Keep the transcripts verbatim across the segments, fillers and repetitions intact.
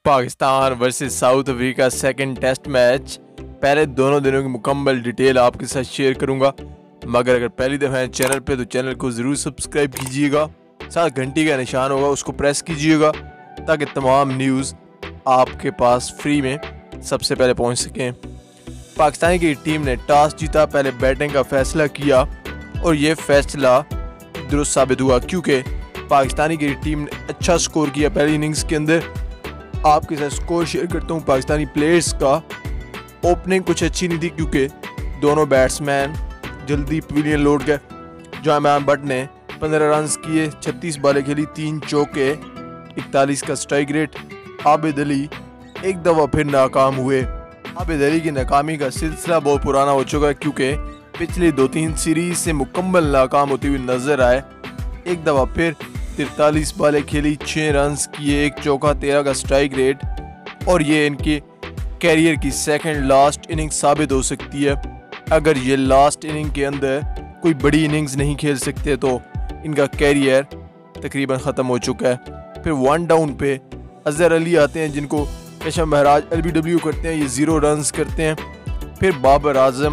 Pakistan versus South Africa second test match. पहले दोनों दिनों की मुकम्मल डिटेल आपके साथ शेयर करूंगा, मगर अगर पहली दफ़ा है चैनल पे तो चैनल को ज़रूर सब्सक्राइब कीजिएगा। साथ घंटी का निशान होगा उसको प्रेस कीजिएगा ताकि तमाम न्यूज़ आपके पास फ्री में सबसे पहले पहुंच सकें। पाकिस्तान की टीम ने टॉस जीता, पहले बैटिंग का फैसला किया और ये फैसला दुरुस्त साबित हुआ क्योंकि पाकिस्तानी की टीम ने अच्छा स्कोर किया पहली इनिंग्स के अंदर। आपके साथ स्कोर शेयर करता हूँ पाकिस्तानी प्लेयर्स का। ओपनिंग कुछ अच्छी नहीं थी क्योंकि दोनों बैट्समैन जल्दी पवेलियन लौट गए। जामान बट ने पंद्रह रन किए, छत्तीस बालें खेली, तीन चौके, इकतालीस का स्ट्राइक रेट। आबिद अली एक दफ़ा फिर नाकाम हुए। आबिद अली की नाकामी का सिलसिला बहुत पुराना हो चुका है क्योंकि पिछली दो तीन सीरीज से मुकम्मल नाकाम होती हुई नजर आए। एक दफ़ा फिर तिरतालीस बालें खेली, छः रन किए, एक चौका, तेरह का स्ट्राइक रेट और ये इनके कैरियर की सेकंड लास्ट इनिंग साबित हो सकती है। अगर ये लास्ट इनिंग के अंदर कोई बड़ी इनिंग्स नहीं खेल सकते तो इनका कैरियर तकरीबन ख़त्म हो चुका है। फिर वन डाउन पे अजहर अली आते हैं जिनको पेशा महाराज एल बी डब्ल्यू करते हैं, ये ज़ीरो रन्स करते हैं। फिर बाबर आजम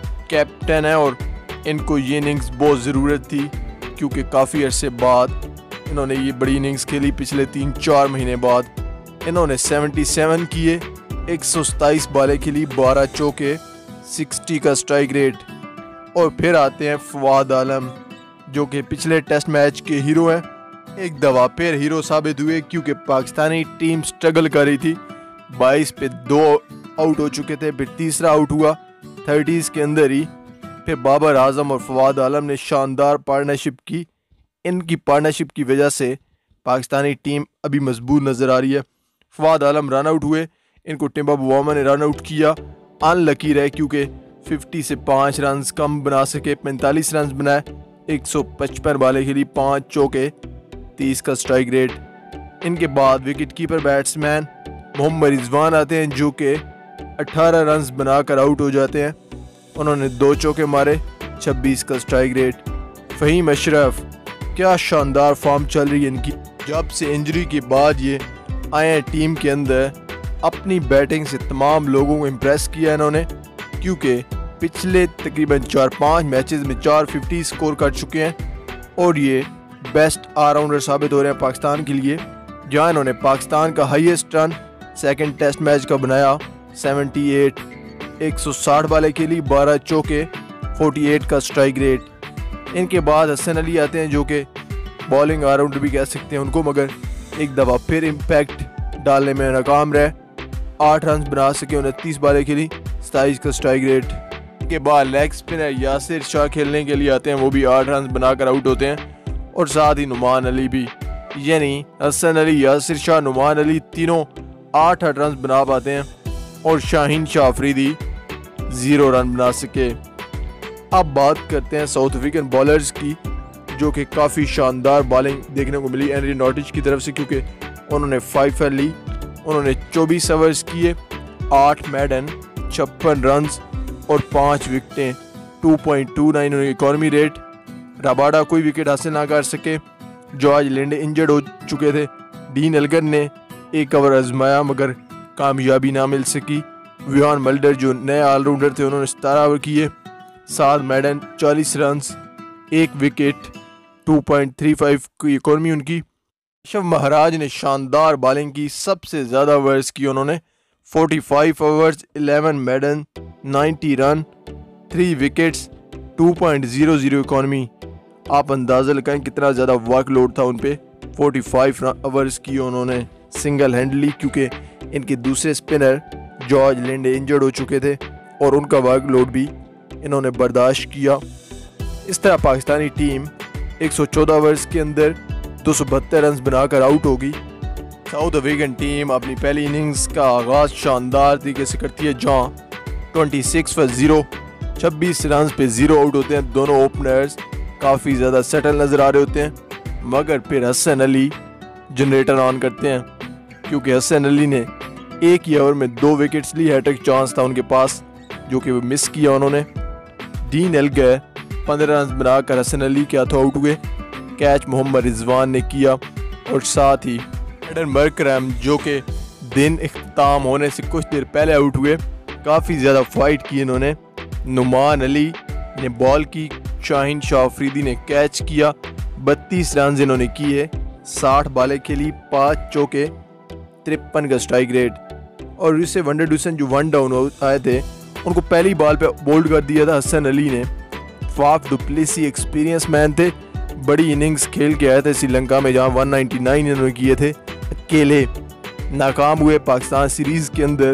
कैप्टन है और इनको ये इनिंग्स बहुत ज़रूरत थी क्योंकि काफ़ी अरसे बाद इन्होंने ये बड़ी इनिंग्स खेली। पिछले तीन चार महीने बाद इन्होंने सतहत्तर किए, एक सौ सताईस बालें खेली, बारह चौके, साठ का स्ट्राइक रेट। और फिर आते हैं फवाद आलम जो कि पिछले टेस्ट मैच के हीरो हैं। एक दफ़ा फिर हीरो साबित हुए क्योंकि पाकिस्तानी टीम स्ट्रगल कर रही थी। बाईस पे दो आउट हो चुके थे, फिर तीसरा आउट हुआ थर्टीज़ के अंदर ही। फिर बाबर आजम और फवाद आलम ने शानदार पार्टनरशिप की। इनकी पार्टनरशिप की वजह से पाकिस्तानी टीम अभी मजबूत नज़र आ रही है। फवाद आलम रन आउट हुए, इनको टिम्बा बुआमा ने रन आउट किया। अनलकी रहे क्योंकि पचास से पाँच रन कम बना सके, पैंतालीस रन बनाए, एक सौ पचपन बालें खेली, पाँच चौके, तीस का स्ट्राइक रेट। इनके बाद wicket keeper batsman Mohammad Rizwan आते हैं जो कि अठारह रन बनाकर आउट हो जाते हैं। उन्होंने दो चौके मारे, छब्बीस का स्ट्राइक रेट। फ़हीम अशरफ क्या शानदार फॉर्म चल रही है इनकी। जब से इंजरी के बाद ये आए हैं टीम के अंदर, अपनी बैटिंग से तमाम लोगों को इम्प्रेस किया इन्होंने क्योंकि पिछले तकरीबन चार पाँच मैचेस में चार फिफ्टी स्कोर कर चुके हैं और ये बेस्ट ऑलराउंडर साबित हो रहे हैं पाकिस्तान के लिए। जहाँ इन्होंने पाकिस्तान का highest run second test match का बनाया अठहत्तर, एक सौ साठ बालें खेली, बारह चौके, अड़तालीस का स्ट्राइक रेट। इनके बाद हसन अली आते हैं जो कि बॉलिंग ऑलराउंडर भी कह सकते हैं उनको, मगर एक दफ़ा फिर इम्पैक्ट डालने में नाकाम रहे। आठ रन बना सके, उनतीस बालें खेली, सताईस का स्ट्राइक रेट। के बाद लेग स्पिनर यासिर शाह खेलने के लिए आते हैं, वो भी आठ रन बनाकर आउट होते हैं और साथ ही नुमान अली भी, यानी हसन अली, यासिर शाह, नुमान अली तीनों आठ आठ रन बना पाते हैं और शाहीन शाह अफरीदी ज़ीरो रन बना सके। अब बात करते हैं साउथ अफ्रीकन बॉलर्स की जो कि काफ़ी शानदार बॉलिंग देखने को मिली एनरी नॉटिच की तरफ से क्योंकि उन्होंने फाइव फेर ली। उन्होंने चौबीस ओवर्स किए, आठ मैडन, छप्पन रन और पाँच विकेटें, टू पॉइंट टू नाइन उनकी इकॉनमी रेट। रबाडा कोई विकेट हासिल ना कर सके। जॉर्ज लिंडे इंजर्ड हो चुके थे। डीन एल्गर ने एक ओवर आजमाया मगर कामयाबी ना मिल सकी। विहान मल्डर जो नए ऑलराउंडर थे उन्होंने सतारह ओवर किए, सात मैडन, चालीस रन, एक wicket, two point three five की इकॉनमी उनकी। शब महाराज ने शानदार बॉलिंग की, सबसे ज़्यादा ओवर्स की उन्होंने, पैंतालीस ओवर्स, ग्यारह मैडन, नब्बे run, three wickets, two point zero zero economy. आप अंदाज़ा लगाएं कितना ज़्यादा वर्कलोड था उन पे। पैंतालीस ओवर्स की उन्होंने सिंगल हैंडली क्योंकि इनके दूसरे स्पिनर जॉर्ज लिंडे इंजर्ड हो चुके थे और उनका वर्कलोड भी इन्होंने बर्दाश्त किया। इस तरह पाकिस्तानी टीम एक सौ चौदह ओवर्स के अंदर दो सौ बहत्तर रन बनाकर आउट होगी। साउथ अफ्रीकन टीम अपनी पहली इनिंग्स का आगाज़ शानदार तरीके से करती है जहाँ छब्बीस पर ज़ीरो, छब्बीस रन पे ज़ीरो आउट होते हैं। दोनों ओपनर्स काफ़ी ज़्यादा सेटल नज़र आ रहे होते हैं मगर फिर हसन अली जनरेटर ऑन करते हैं क्योंकि हसन अली ने एक ही ओवर में दो विकेट्स ली। हैट्रिक चांस था उनके पास जो कि वो मिस किया उन्होंने। डीन एल्गर पंद्रह रन बनाकर हसन अली के हाथों आउट हुए। कैच मोहम्मद रिजवान ने किया और साथ ही एडन मरकरम जो कि दिन इख्तिताम होने से कुछ देर पहले आउट हुए। काफ़ी ज़्यादा फाइट की इन्होंने। नुमान अली ने बॉल की, शाहीन शाह अफरीदी ने कैच किया। बत्तीस रन इन्होंने किए, साठ बाले खेली, पाँच चौके, तिरपन का स्ट्राइक रेट। और इससे वनडे डूसन जो वन डाउन आए थे उनको पहली बॉल पे बोल्ड कर दिया था हसन अली ने। फाफ डुप्लेसी एक्सपीरियंस मैन थे, बड़ी इनिंग्स खेल के आए थे श्रीलंका में जहाँ एक सौ निन्यानवे इन्होंने किए थे। अकेले नाकाम हुए पाकिस्तान सीरीज़ के अंदर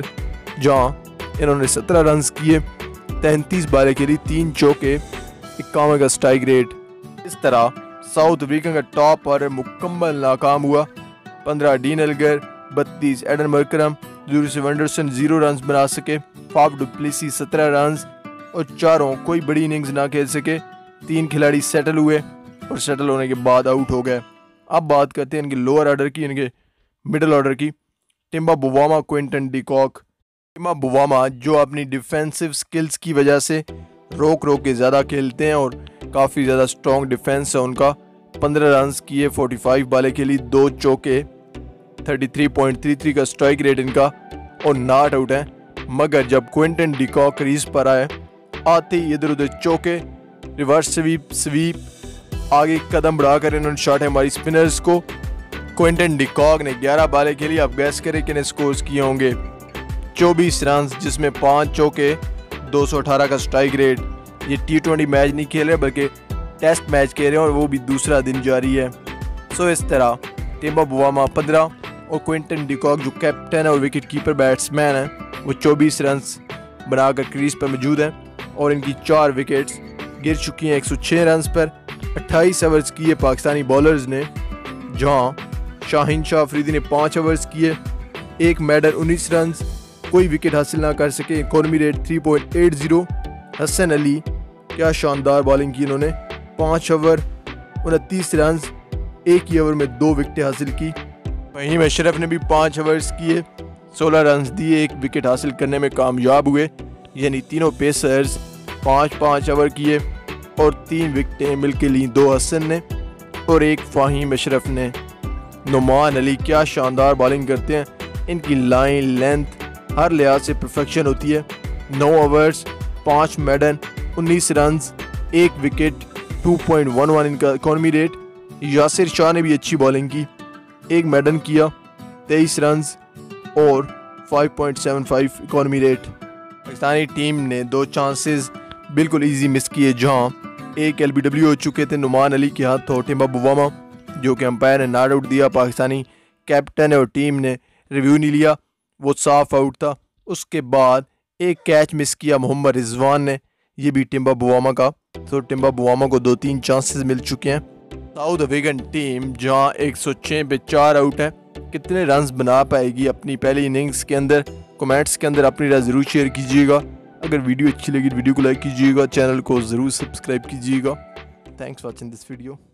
जहाँ इन्होंने सत्रह रन किए, तैंतीस बालें खेली, तीन चौके, इक्यावन का स्ट्राइक रेट। इस तरह साउथ अफ्रीका का टॉप ऑर्डर मुकम्मल नाकाम हुआ। पंद्रह डीन एल्गर, बत्तीस एडन मरकरम, जूरिस वेंडरसन जीरो रन बना सके। फाफ डुप्लेसी सत्रह रन और चारों कोई बड़ी इनिंग्स ना खेल सके। तीन खिलाड़ी सेटल हुए और सेटल होने के बाद आउट हो गए। अब बात करते हैं इनके लोअर ऑर्डर की, इनके मिडिल ऑर्डर की। Temba Bavuma, Quinton de Kock. Temba Bavuma जो अपनी डिफेंसिव स्किल्स की वजह से रोक रोक के ज़्यादा खेलते हैं और काफ़ी ज़्यादा स्ट्रॉन्ग डिफेंस है उनका। पंद्रह रन किए, पैंतालीस बालें खेली, दो चौके, तैंतीस पॉइंट तीन तीन का स्ट्राइक रेट इनका और नॉट आउट है। मगर जब क्विंटन डिकॉक क्रीज पर आए, आते ही इधर उधर चौके, रिवर्स स्वीप स्वीप आगे कदम बढ़ाकर इन्होंने शॉट है हमारी स्पिनर्स को। क्विंटन डिकॉक ने ग्यारह बालें खेली। आप गैस करें कितने स्कोर्स किए होंगे। चौबीस रन जिसमें पाँच चौके, दो सौ अठारह का स्ट्राइक रेट। ये टी ट्वेंटी मैच नहीं खेल रहे बल्कि टेस्ट मैच खेल रहे हैं और वो भी दूसरा दिन जारी है। सो इस तरह टिम्बा बुवामा पंद्रह और क्विंटन डिकॉक जो कैप्टन है और विकेट कीपर बैट्समैन है वो चौबीस रन बनाकर क्रीज पर मौजूद हैं और इनकी चार विकेट्स गिर चुकी हैं एक सौ छह रन पर। अट्ठाईस ओवर्स किए पाकिस्तानी बॉलर्स ने, जहां शाहीन शाह अफरीदी ने पाँच ओवर्स किए, एक मेडल उन्नीस रन, कोई विकेट हासिल ना कर सके। इकोनॉमी रेट तीन पॉइंट आठ। हसन अली क्या शानदार बॉलिंग की इन्होंने, पाँच ओवर उनतीस रन, एक ही ओवर में दो विकेटें हासिल की। वहीं अशरफ ने भी पाँच ओवर्स किए, सोलह रन दिए, एक विकेट हासिल करने में कामयाब हुए। यानी तीनों पेसर्स पाँच पाँच ओवर किए और तीन विकेटें मिलकर ली, दो हसन ने और एक फ़हीम अशरफ ने। नुमान अली क्या शानदार बॉलिंग करते हैं, इनकी लाइन लेंथ हर लिहाज से परफेक्शन होती है। नौ ओवर्स, पाँच मेडन, उन्नीस रन, एक विकेट, दो पॉइंट एक एक इनका इकोनॉमी रेट। यासिर शाह ने भी अच्छी बॉलिंग की, एक मेडन किया, तेईस रन और पाँच पॉइंट सात पाँच इकोनॉमी रेट। पाकिस्तानी टीम ने दो चांसेस बिल्कुल इजी मिस किए, जहां एक एल बी डब्ल्यू हो चुके थे नुमान अली के हाथ टिम्बा बुवामा, जो कि अंपायर ने नॉट आउट दिया। पाकिस्तानी कैप्टन और टीम ने रिव्यू नहीं लिया, वो साफ आउट था। उसके बाद एक कैच मिस किया मोहम्मद रिजवान ने, ये भी टिम्बा बुवामा का। तो टिम्बा बुवामा को दो तीन चांसेस मिल चुके हैं। साउथ अफ्रीकन टीम जहां एक सौ छह पे चार आउट है, कितने रन्स बना पाएगी अपनी पहली इनिंग्स के अंदर, कमेंट्स के अंदर अपनी राय ज़रूर शेयर कीजिएगा। अगर वीडियो अच्छी लगी तो वीडियो को लाइक कीजिएगा, चैनल को ज़रूर सब्सक्राइब कीजिएगा। Thanks for watching this video.